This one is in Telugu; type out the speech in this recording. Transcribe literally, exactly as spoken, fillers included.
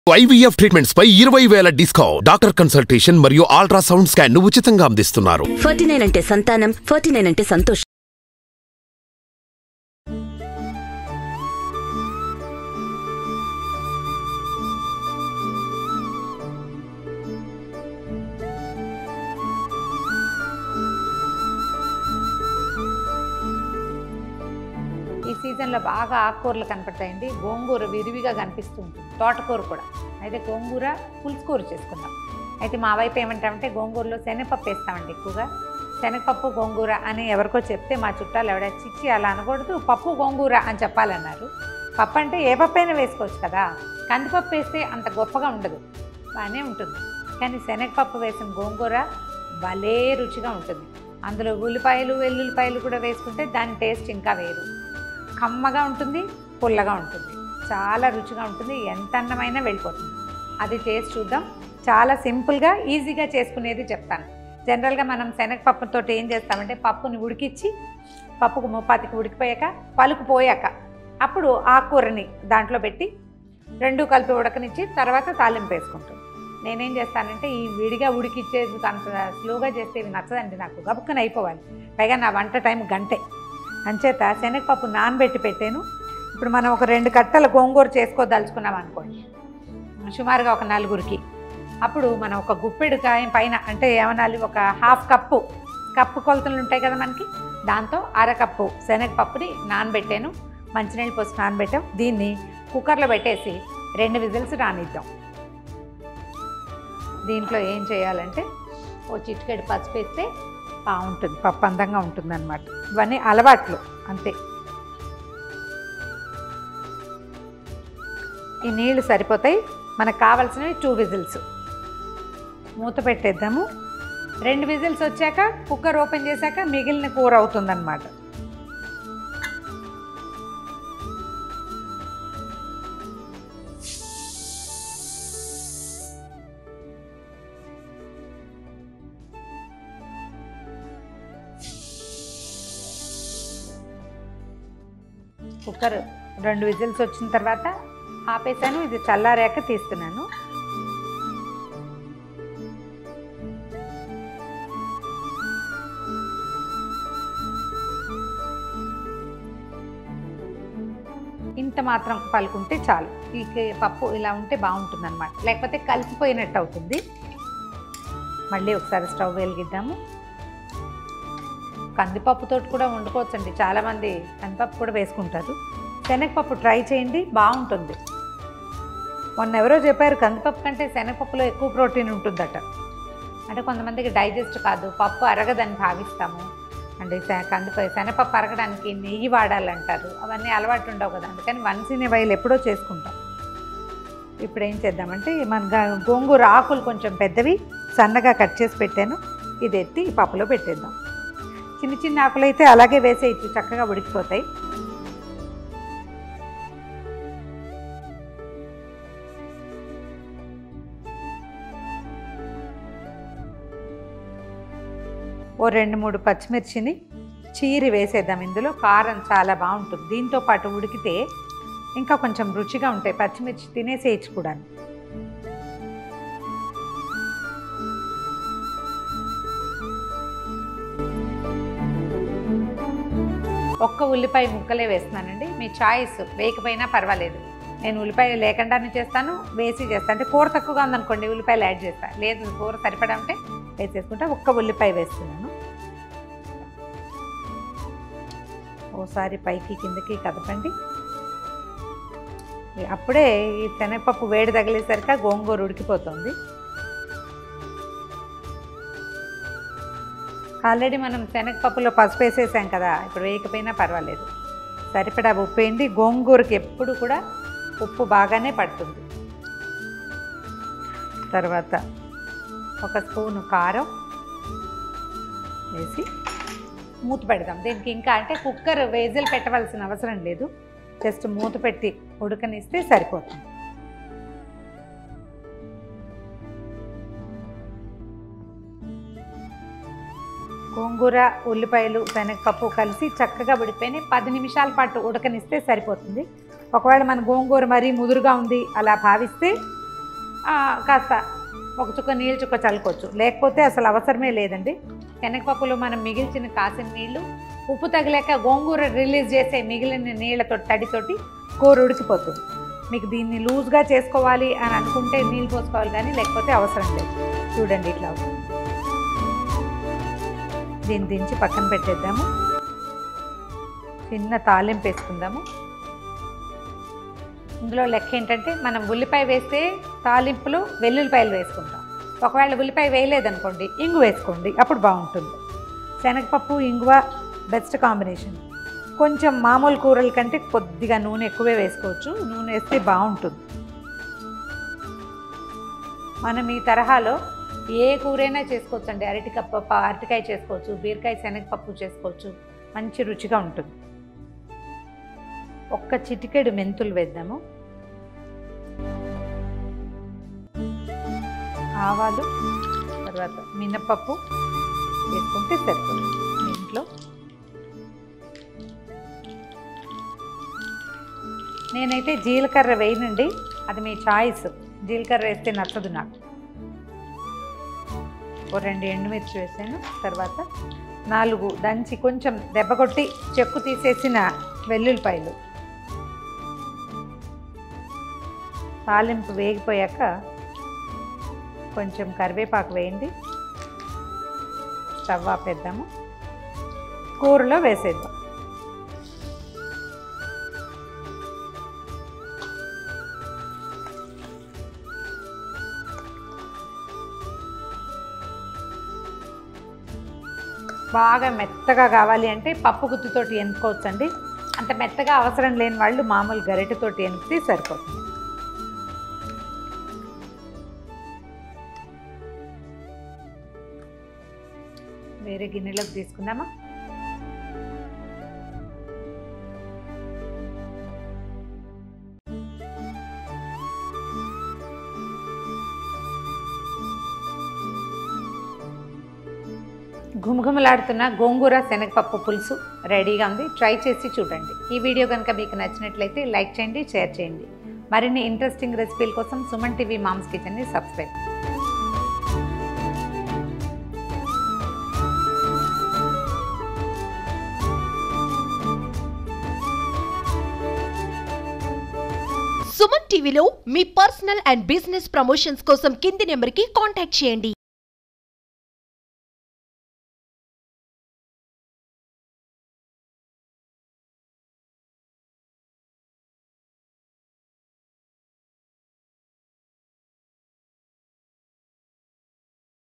ఐవీఎఫ్ ట్రీట్మెంట్స్ పై ఇరవై వేల డిస్కౌంట్. డాక్టర్ కన్సల్టేషన్ మరియు అల్ట్రాసౌండ్ స్కాన్ ను ఉచితంగా అందిస్తున్నారు. ఫార్టీ నైన్ అంటే సంతానం, ఫార్టీ నైన్ అంటే సంతోషం. ఈ సీజన్లో బాగా ఆకుకూరలు కనపడతాయండి. గోంగూర విరివిగా కనిపిస్తూ ఉంటుంది, తోటకూర కూడా. అయితే గోంగూర పులుసుకూర చేసుకుందాం. అయితే మా వైపు ఏమంటామంటే గోంగూరలో శనగపప్పు వేస్తామండి ఎక్కువగా. శనగపప్పు గోంగూర అని ఎవరికో చెప్తే మా చుట్టాలు ఎవడ చిచ్చి అలా అనకూడదు, పప్పు గోంగూర అని చెప్పాలన్నారు. పప్పు అంటే ఏ పప్పు అయినా వేసుకోవచ్చు కదా, కందిపప్పు వేస్తే అంత గొప్పగా ఉండదు, బాగానే ఉంటుంది. కానీ శనగపప్పు వేసిన గోంగూర భలే రుచిగా ఉంటుంది. అందులో ఉల్లిపాయలు వెల్లుల్లిపాయలు కూడా వేసుకుంటే దాని టేస్ట్ ఇంకా వేరు. కమ్మగా ఉంటుంది, పుల్లగా ఉంటుంది, చాలా రుచిగా ఉంటుంది. ఎంత అన్నమైనా వెళ్ళిపోతుంది. అది టేస్ట్ చూద్దాం. చాలా సింపుల్గా ఈజీగా చేసుకునేది చెప్తాను. జనరల్గా మనం శనగపప్పుతో ఏం చేస్తామంటే పప్పుని ఉడికిచ్చి పప్పుకు ముప్పాతికి ఉడికిపోయాక పలుకు పోయాక అప్పుడు ఆకుకూరని దాంట్లో పెట్టి రెండు కలిపి ఉడకనిచ్చి తర్వాత తాలింపు వేసుకుంటాం. నేనేం చేస్తానంటే ఈ విడిగా ఉడికిచ్చేది అంత స్లోగా చేస్తే ఇవి నచ్చదండి నాకు, గబుక్కన అయిపోవాలి. పైగా నా వంట టైం గంటే. అంచేత శనగపప్పు నానబెట్టి పెట్టాను. ఇప్పుడు మనం ఒక రెండు కట్టల గోంగూర చేసుకోదలుచుకున్నాం అనుకోండి, సుమారుగా ఒక నలుగురికి. అప్పుడు మనం ఒక గుప్పెడు కాయ పైన అంటే ఏమనాలి, ఒక హాఫ్ కప్పు కప్పు కొలతలు ఉంటాయి కదా మనకి, దాంతో అరకప్పు శనగపప్పుని నానబెట్టాను. మంచినీళ్ళు పోసి నానబెట్టాం. దీన్ని కుక్కర్లో పెట్టేసి రెండు విజిల్స్ రానిద్దాం. దీంట్లో ఏం చేయాలంటే ఓ చిటికెడు పసుపు వేస్తే బాగుంటుంది, పప్పు అందంగా ఉంటుంది అన్నమాట. ఇవన్నీ అలవాట్లు అంతే. ఈ నీళ్లు సరిపోతాయి. మనకు కావాల్సినవి టూ విజిల్స్. మూత పెట్టేద్దాము. రెండు విజిల్స్ వచ్చాక కుక్కర్ ఓపెన్ చేశాక మిగిలిన కూర అవుతుందన్నమాట. కుక్కర్ రెండు విజిల్స్ వచ్చిన తర్వాత ఆపేసాను. ఇది చల్లారాక తీస్తున్నాను. ఇంత మాత్రం పలుకుంటే చాలు. ఈ పప్పు ఇలా ఉంటే బాగుంటుంది అన్నమాట, లేకపోతే కలిసిపోయినట్టు అవుతుంది. మళ్ళీ ఒకసారి స్టవ్ వెలిగిద్దాము. కందిపప్పుతో కూడా వండుకోవచ్చండి, చాలామంది కందిపప్పు కూడా వేసుకుంటారు. శనగపప్పు ట్రై చేయండి, బాగుంటుంది. మొన్న ఎవరో చెప్పారు కందిపప్పు కంటే శనగపప్పులో ఎక్కువ ప్రోటీన్ ఉంటుందట. అంటే కొంతమందికి డైజెస్ట్ కాదు, పప్పు అరగదని భావిస్తాము. అంటే కందిపప్పు శనగపప్పు అరగడానికి నెయ్యి వాడాలంటారు. అవన్నీ అలవాటు ఉండవు కదా, అందుకని వన్స్ ఇన్ ఏ వైల్ ఎప్పుడో చేసుకుంటాం. ఇప్పుడు ఏం చేద్దామంటే మన గోంగూర ఆకులు కొంచెం పెద్దవి సన్నగా కట్ చేసి పెట్టాను. ఇది ఎత్తి ఈ పప్పులో పెట్టేద్దాం. చిన్న చిన్న ఆకులు అయితే అలాగే వేసేయచ్చు, చక్కగా ఉడికిపోతాయి. ఓ రెండు మూడు పచ్చిమిర్చిని చీరి వేసేద్దాం. ఇందులో కారం చాలా బాగుంటుంది. దీంతో పాటు ఉడికితే ఇంకా కొంచెం రుచిగా ఉంటాయి. పచ్చిమిర్చి తినేసేయచ్చు కూడా. ఒక్క ఉల్లిపాయ ముక్కలే వేస్తున్నానండి, మీ చాయిస్. వేయకపోయినా పర్వాలేదు. నేను ఉల్లిపాయ లేకుండానే చేస్తాను, వేసి చేస్తాను. అంటే కూర తక్కువగా ఉందనుకోండి ఉల్లిపాయలు యాడ్ చేస్తాను, లేదు కూర సరిపడా ఉంటే వేసేసుకుంటా. ఒక్క ఉల్లిపాయ వేస్తున్నాను. ఓసారి పైకి కిందకి కదపండి. అప్పుడే ఈ శనగపప్పు వేడి తగిలేసరికి గోంగూర ఉడికిపోతుంది. ఆల్రెడీ మనం శనగపప్పులో పసుపు వేసేసాం కదా, ఇప్పుడు వేయకపోయినా పర్వాలేదు. సరిపడా ఉప్పు వేయండి. గోంగూరకి ఎప్పుడు కూడా ఉప్పు బాగానే పడుతుంది. తర్వాత ఒక స్పూను కారం వేసి మూత పెడదాం. దీనికి ఇంకా అంటే కుక్కర్ వేజిల్ పెట్టవలసిన అవసరం లేదు, జస్ట్ మూత పెట్టి ఉడకనిస్తే సరిపోతుంది. గోంగూర ఉల్లిపాయలు శనగపప్పు కలిసి చక్కగా ఉడిపోయినాయి. పది నిమిషాల పాటు ఉడకనిస్తే సరిపోతుంది. ఒకవేళ మన గోంగూర మరీ ముదురుగా ఉంది అలా భావిస్తే కాస్త ఒక చుక్క నీళ్ళు చుక్క చల్లుకోవచ్చు, లేకపోతే అసలు అవసరమే లేదండి. శనగపప్పులో మనం మిగిల్చిన కాసిన నీళ్లు ఉప్పు తగిలాక గోంగూర రిలీజ్ చేసే మిగిలిన నీళ్ళతో తడితోటి కూర ఉడికిపోతుంది. మీకు దీన్ని లూజ్గా చేసుకోవాలి అని అనుకుంటే నీళ్ళు పోసుకోవాలి, కానీ లేకపోతే అవసరం లేదు. చూడండి ఇట్లా అవుతుంది. దీన్ని దించి పక్కన పెట్టేద్దాము. చిన్న తాలింపు వేసుకుందాము. ఇందులో లెక్క ఏంటంటే మనం ఉల్లిపాయ వేస్తే తాలింపులో వెల్లుల్లిపాయలు వేసుకుంటాం. ఒకవేళ ఉల్లిపాయ వేయలేదనుకోండి ఇంగు వేసుకోండి, అప్పుడు బాగుంటుంది. శనగపప్పు ఇంగువ బెస్ట్ కాంబినేషన్. కొంచెం మామూలు కూరల కంటే కొద్దిగా నూనె ఎక్కువే వేసుకోవచ్చు, నూనె వేస్తే బాగుంటుంది. మనం ఈ తరహాలో ఏ కూరైనా చేసుకోవచ్చు అండి. అరటి కప్ప అరటికాయ చేసుకోవచ్చు, బీరకాయ శనగపప్పు చేసుకోవచ్చు, మంచి రుచిగా ఉంటుంది. ఒక్క చిటికెడు మెంతులు వేద్దాము. ఆవాలు, తర్వాత మినపప్పు వేసుకుంటే సరిపోతుంది. ఇంట్లో నేనైతే జీలకర్ర వేయనండి, అది మీ చాయిస్. జీలకర్ర వేస్తే నచ్చదు నాకు. ఓ రెండు ఎండుమిర్చి వేసాను. తర్వాత నాలుగు దంచి కొంచెం దెబ్బ కొట్టి చెక్కు తీసేసిన వెల్లుల్లిపాయలు. తాలింపు వేగిపోయాక కొంచెం కరివేపాకు వేయండి. స్టవ్ ఆపేద్దాము. కూరలో వేసేద్దాం. బాగా మెత్తగా కావాలి అంటే పప్పు గుత్తుతోటి ఎనుకోవచ్చండి. అంత మెత్తగా అవసరం లేని వాళ్ళు మామూలు గరిటెతోటి ఎనికితే సరిపోతుంది. వేరే గిన్నెలోకి తీసుకుందామా? ఘుమఘుమలాడుతున్న గోంగూర శనగపప్పు పులుసు రెడీగా ఉంది. ట్రై చేసి చూడండి. ఈ వీడియో కనుక మీకు నచ్చినట్లయితే లైక్ చేయండి, షేర్ చేయండి. మరిన్ని ఇంట్రెస్టింగ్ రెసిపీల కోసం సుమన్ టీవీ మామ్స్ కిచెన్ని సబ్స్క్రైబ్. సుమన్ టీవీలో మీ పర్సనల్ అండ్ బిజినెస్ ప్రమోషన్స్ కోసం కింది నెంబర్కి కాంటాక్ట్ చేయండి.